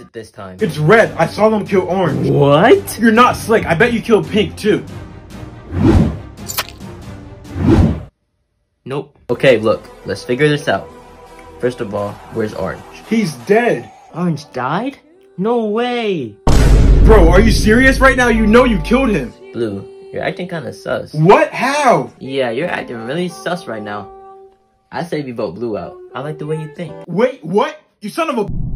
this time. It's red. I saw them kill orange. What? You're not slick. I bet you killed pink too. Nope. Okay, look. Let's figure this out. First of all, where's orange? He's dead. Orange died? No way. Bro, are you serious right now? You know you killed him. Blue, you're acting kind of sus. What? How? Yeah, you're acting really sus right now. I say we vote Blue out. I like the way you think. Wait, what? You son of a...